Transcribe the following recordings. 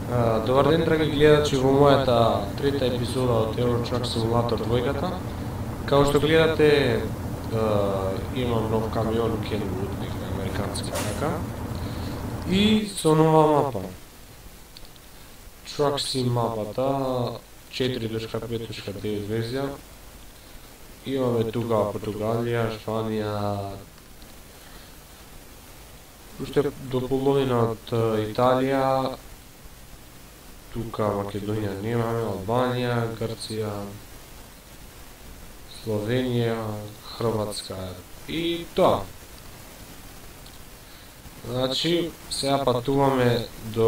Добар ден, драги гледачи, во мојата трета епизода од Euro Truck Simulator 2. Као што гледате, имам нов камион Kenwood, американски така, и со нова мапа. Truck Sim мапата 4.5.9 верзија. Имаме тука Португалија, Шпанија, уште до половина од Италија, тука Македонија немаме, Албанија, Грција, Словенија, Хрватска и тоа. Значи, сега патуваме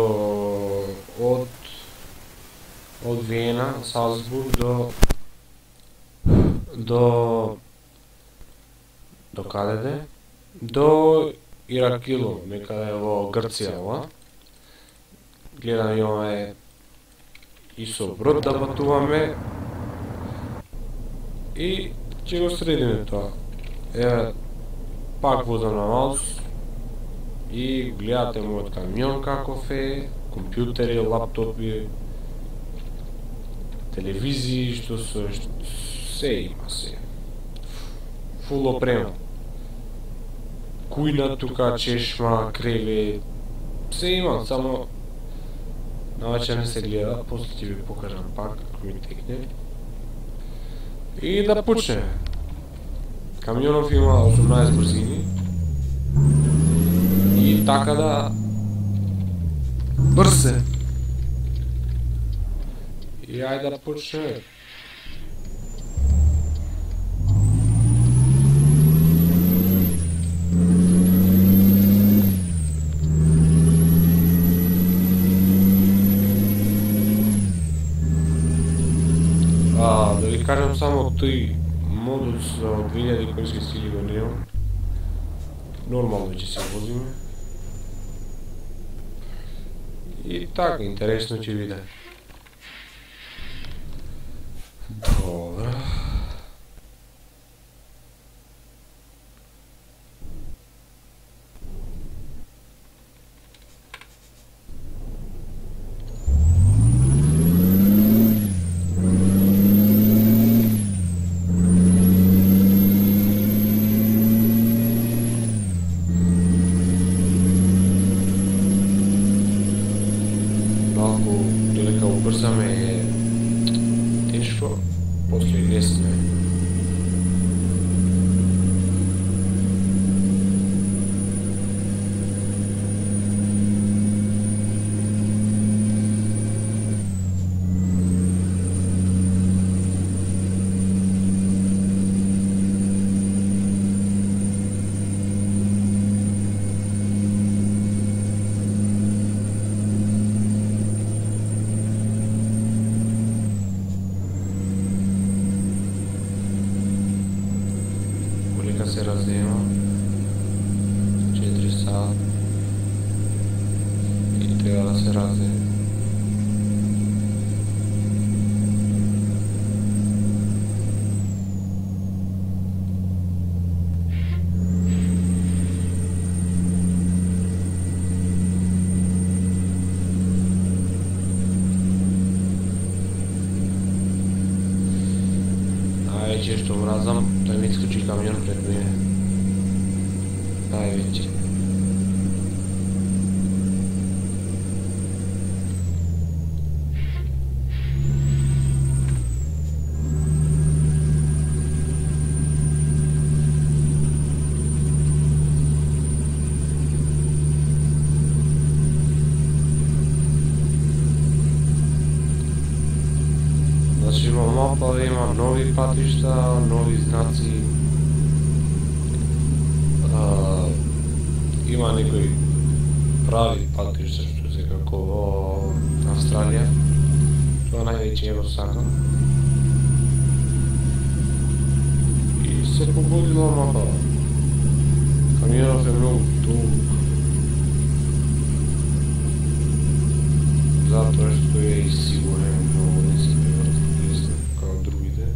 од Виена, Салцбург до каде? До Иракило, некаде во Грција, ова. Гледам, имаме и со брод да патуваме и ќе го средиме тоа. Еве, пак возам на маус и гледате мојот камион каков е, компјутери, лаптопи, телевизии, што се има се. Фул опрема. Кујна тука, чешма, кревет, се има, само навечер не се гледа, после ќе ви покажам пак како ми текне. И да почнеме. Камионов има 18 брзини и така да брзе. И ајде да почнеме. Да ви кажам само тој модус за 2000 конски сили го немам. Нормално ќе се возиме. И така, интересно ќе биде. Добра. Додека убрзаме е тешко, после лесно е. Се раздема 4 сат и треба да се раздеме. Највеќе што мразам, да ми искочи камион пред мене. Највеќе. Значи во мапа има нови патишта, нови знаци. Има некои прави патишта што се како во Австралија. Тоа највеќе го сакам. И се погодила мапа. Камионов е многу долг. Затоа што е и сигурен, многу не се превртат лесно како другите.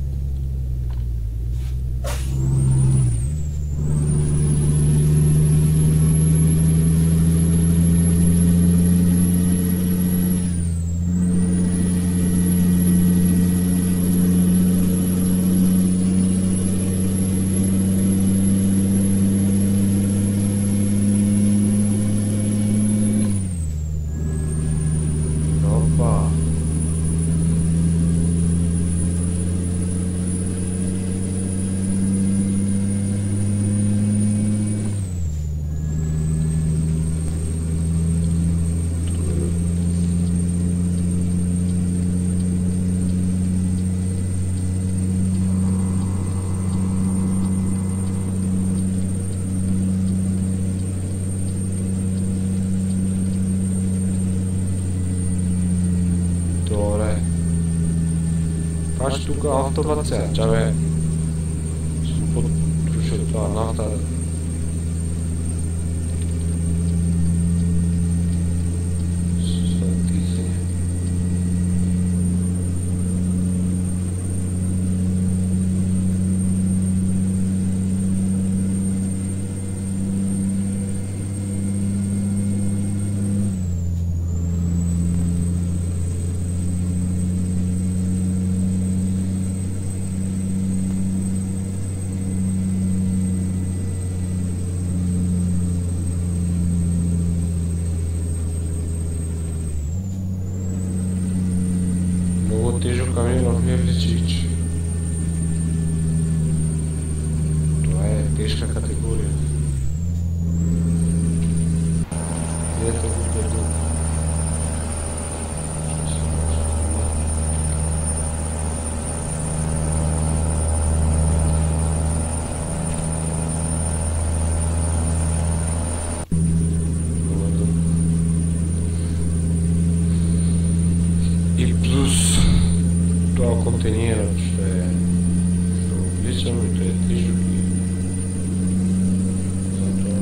Кажи тука автопат сега, чабе. Съм потрушил това нафта. Тежък камион в Левличич. Това е тежка категория. Ето го къде. И плюс това контейнера ще обличам и той е тежък и затова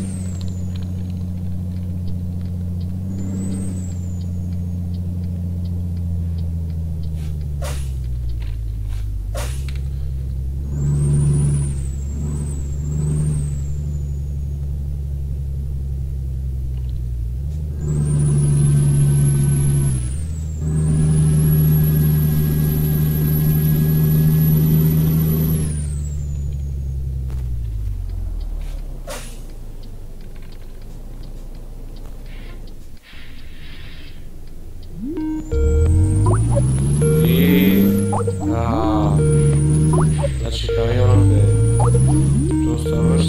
значи камионът е доста бърз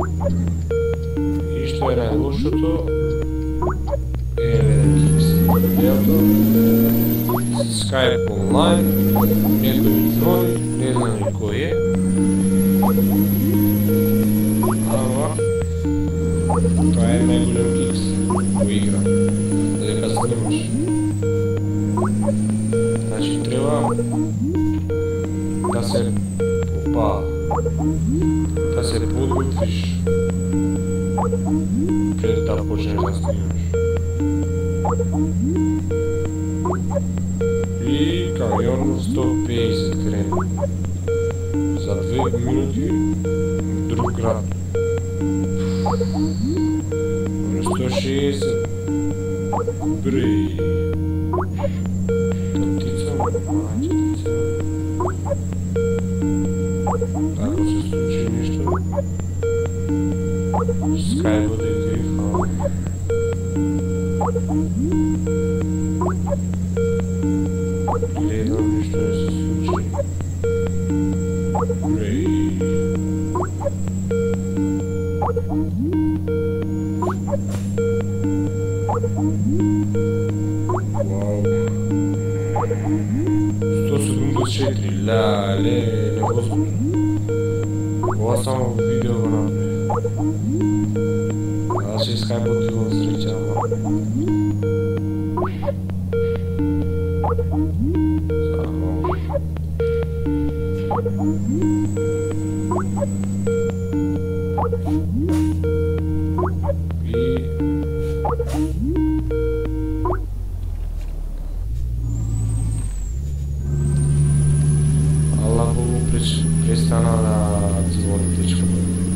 и що е най-лошото е видеото с Skype онлайн, някой ми звони, не знам и кой е, ама това е най-голям кикс по игра, да снимаш. Значи трябва да се да се подготвиш преди да почнеш да снимаш. И камион 150 крен за 2 минути в друг град. 160 бри. Ако се случи нещо, скайпа да иде и хвала. Гледам нещо да се случи. Вау. 174, лале, невъзможно. Това само видео го направи. Аз ще скайпа да го встречавам. Само. И... престана да звони течката.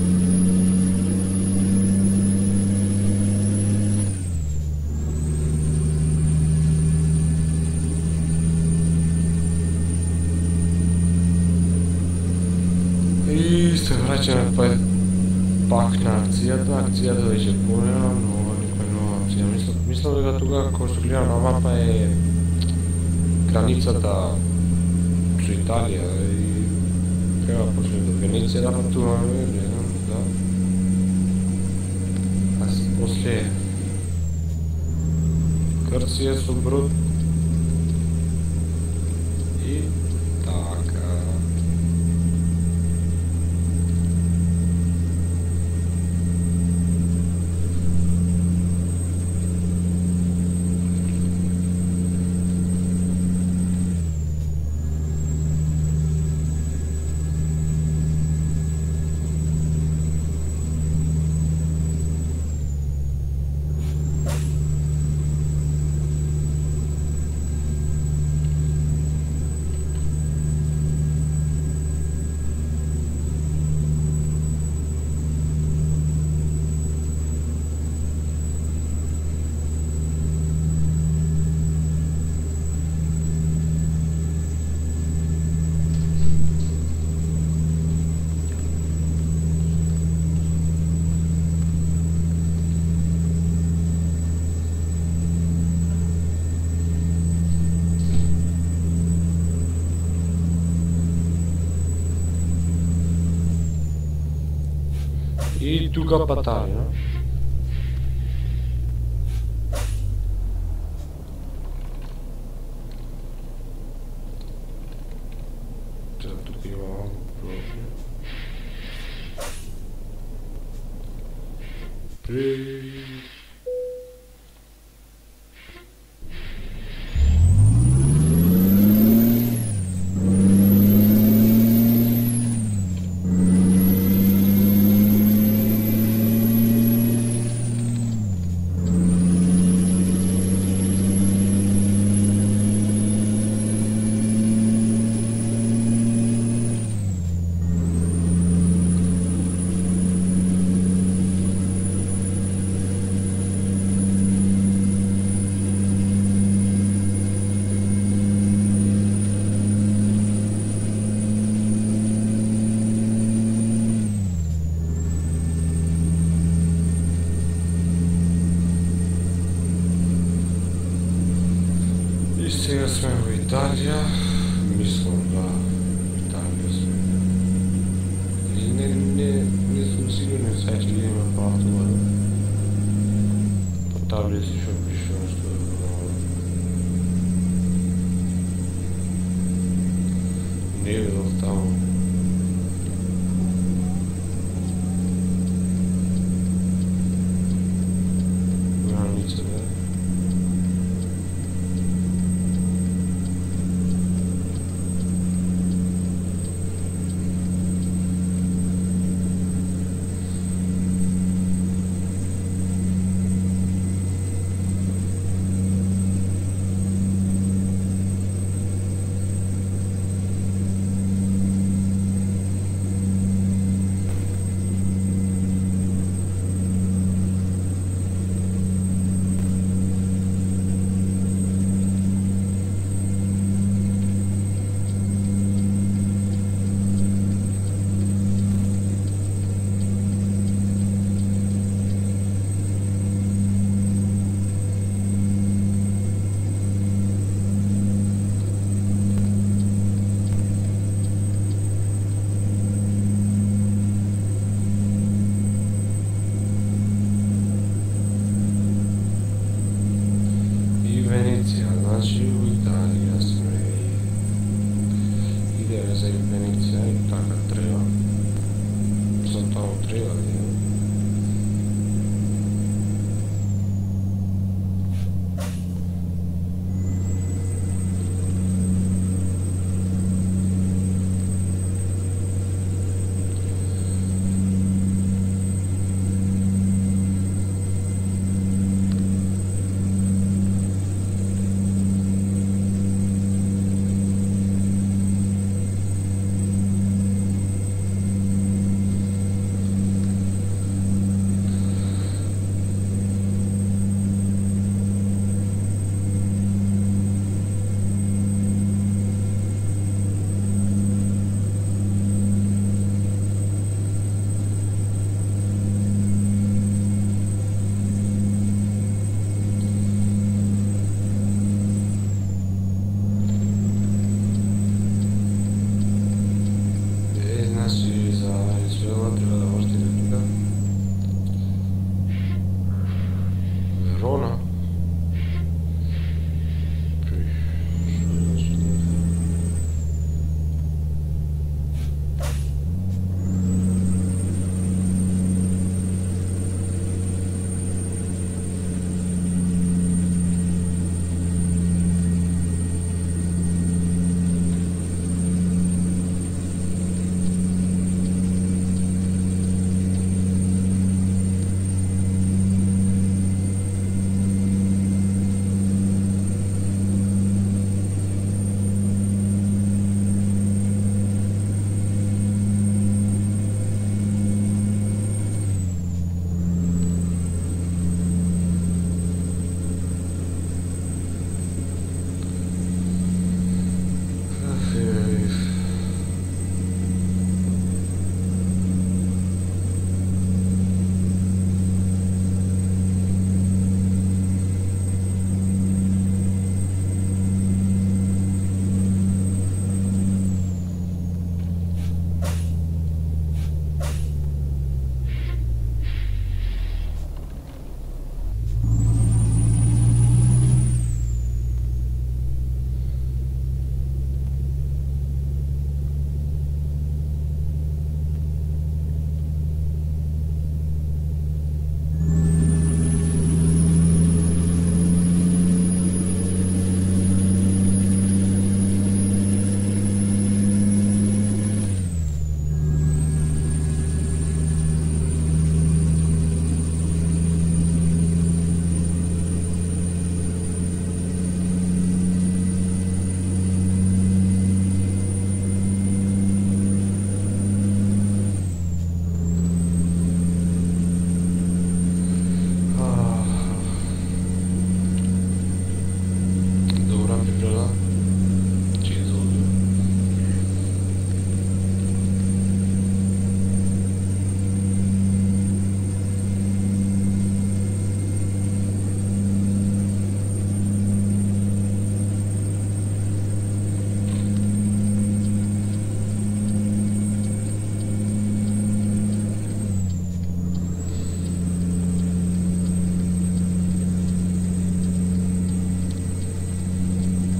И се врачаме пак на акцията. Акцията беше пълнена, но никой нова акция. Мисля дека тогава, кога ще гледам на мапа е границата с Италия и трябва да почне до Венеция да пътуваме, гледам, да. Аз после Гърция с оброд и така. И тука патарија. Тука имам профил. Сега сме в Италия, мислам да, Италия сме. Не съм сигурен сега, че ги има по автомобил. По таблици ще пише нещо друго. Не е видал там. Граница, да. Венеция, значи в Италия сме. Идеја за Венеция и така треба. Затоа треба да е.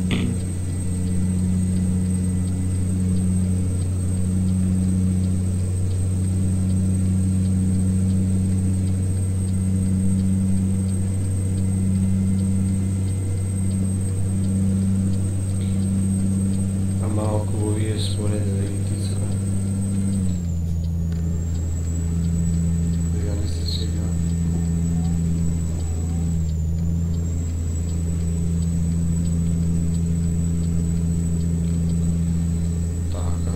Малко вие според да ги тица. Сега не се сега. Така.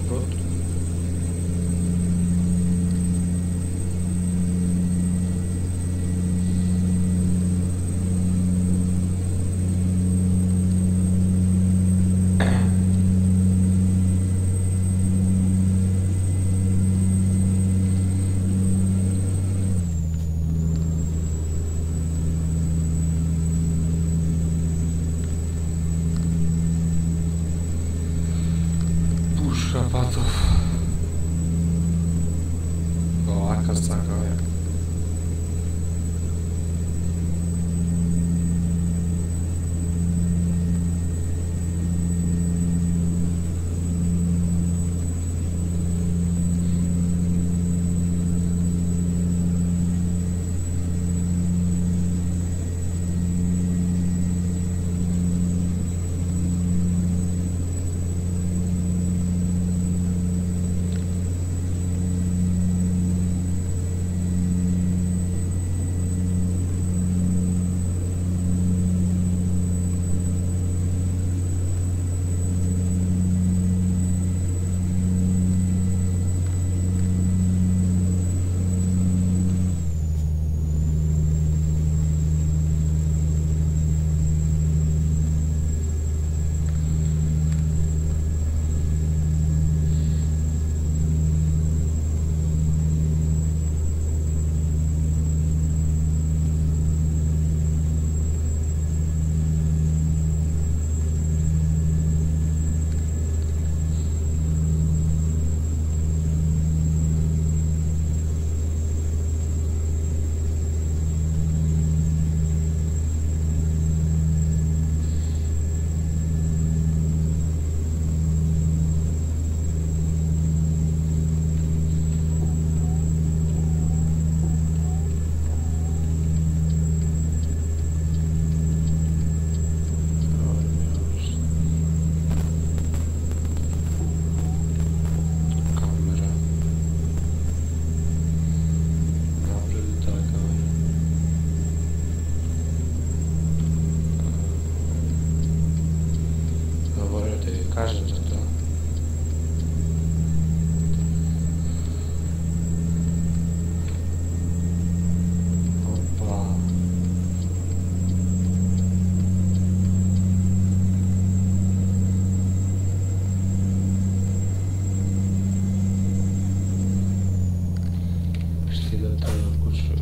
доброто. Шапатов. Лака сакая. Кажем за това. Опа. Ще да трябва да кучва.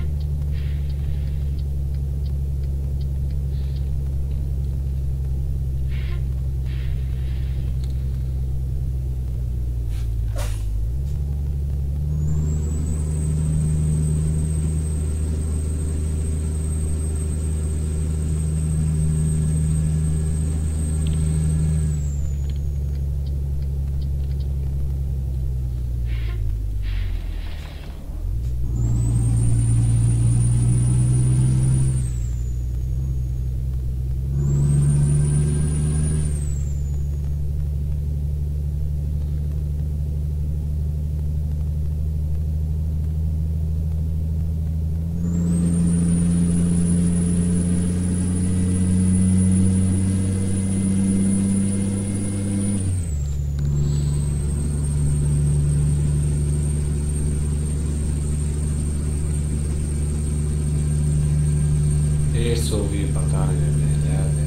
Eso vi patare nelle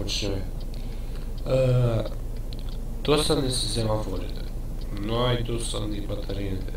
почне. Досадни се семафорите, најдосадни батариите.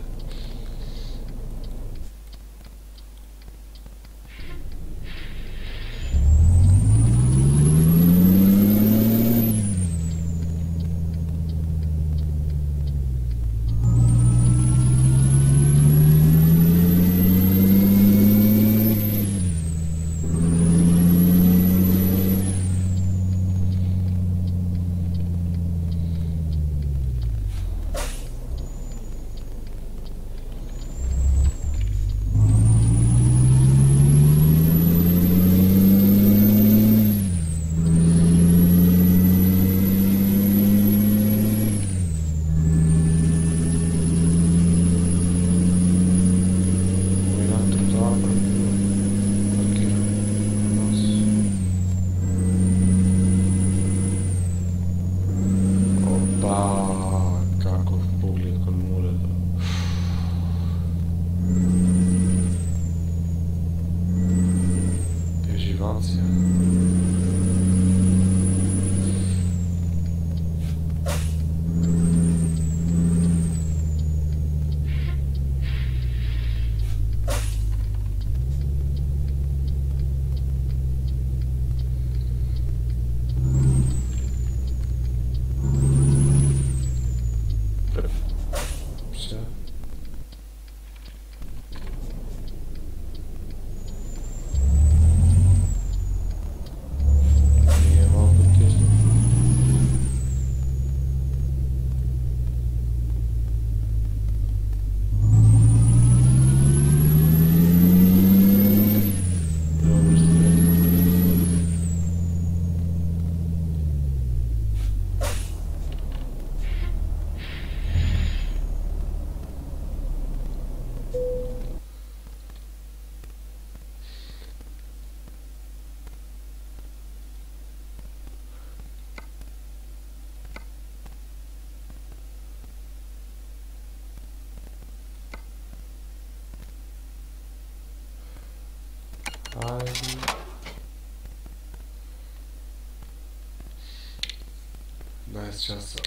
Nice časa.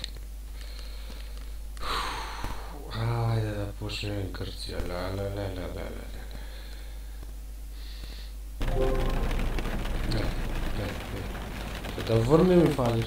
Ajde da počnem Grcija. Ne. Da vrne mi fališ.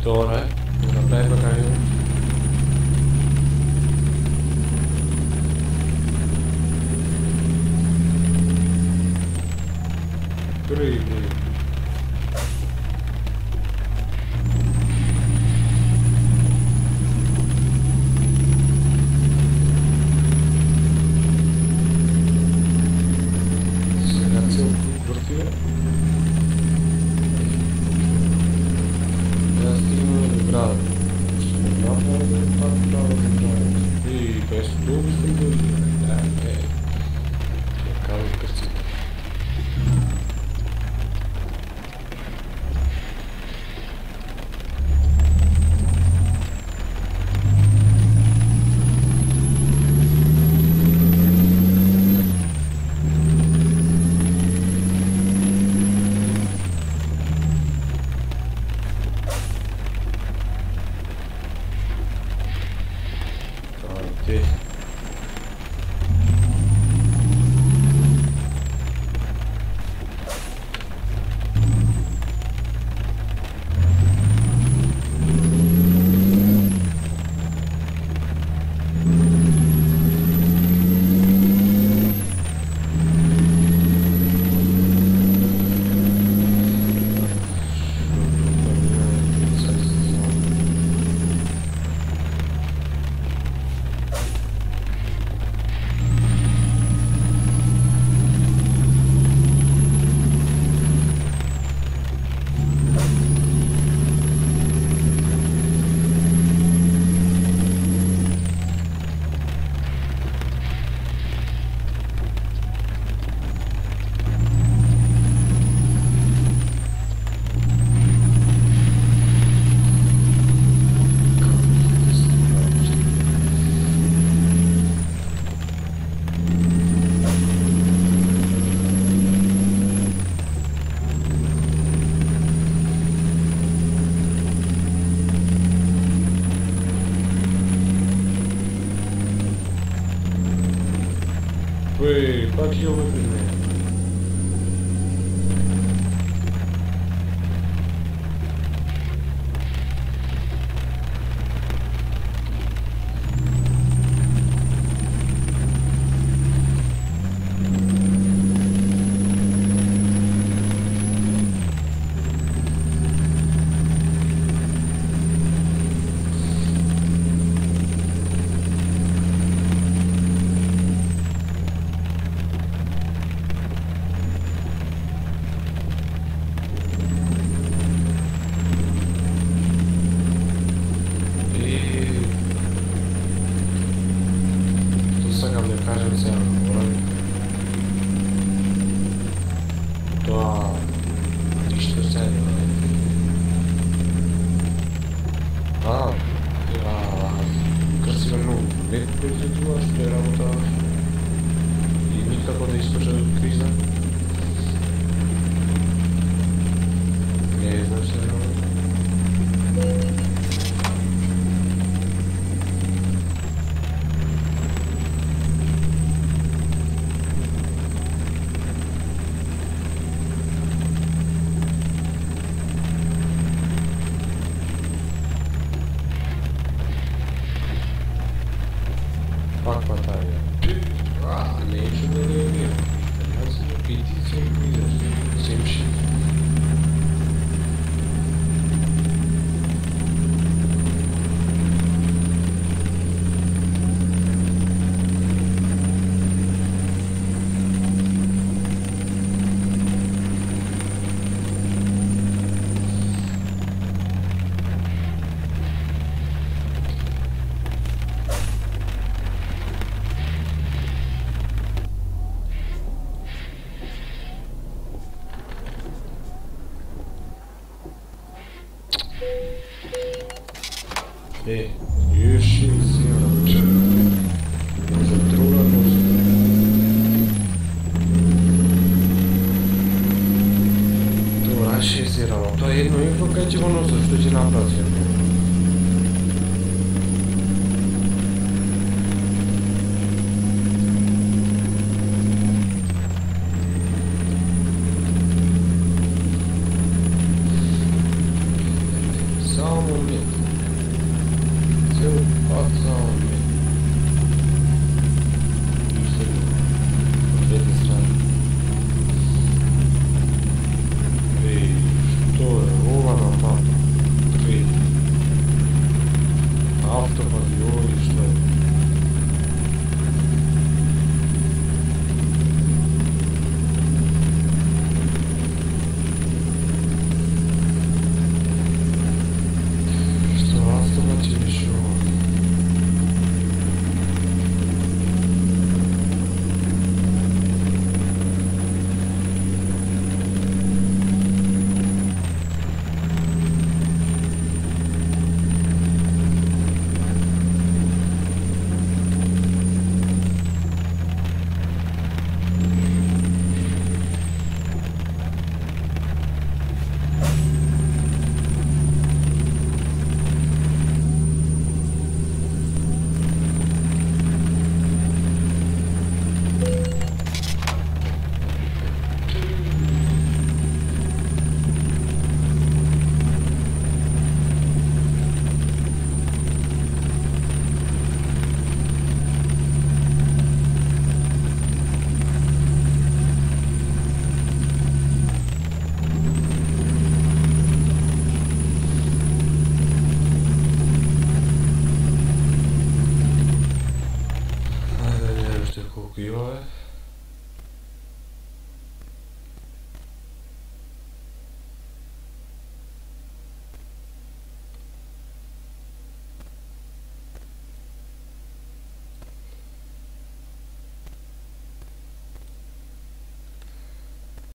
Добре, да направим крайно. Три. Сега целко въртиме. Да стигнем до града. Ще не трябва да е пак трябва да града. И без дълго съм да изгледа. Да, е. Я казвам кръците. Uy, fuck you with me. Już się zjadł. Może druga noc. Това ще е зирано. Това е едно инфо, къде ти го носиш, ще ти направя.